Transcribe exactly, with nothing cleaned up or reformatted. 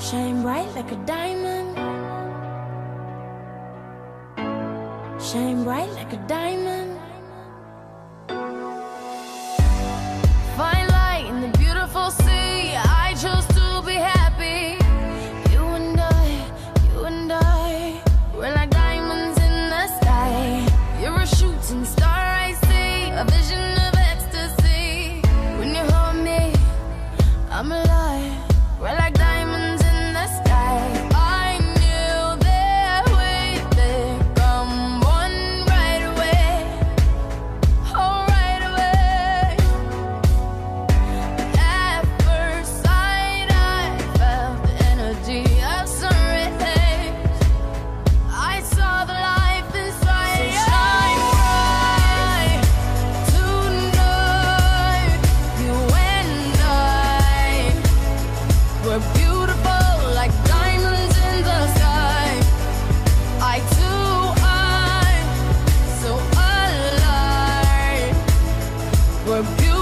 Shine bright like a diamond. Shine bright like a diamond. Find light in the beautiful sea. I chose to be happy. You and I, you and I, we're like diamonds in the sky. You're a shooting star I see, a vision of ecstasy. When you hold me, I'm alive. We're like diamonds in the sky. I knew that we'd become one right away. Oh, right away. At first sight, I felt the energy of sun rays. I saw the life inside. So shine bright tonight. You and I, we're beautiful like diamonds in the sky. I too, I'm so alive. We're beautiful.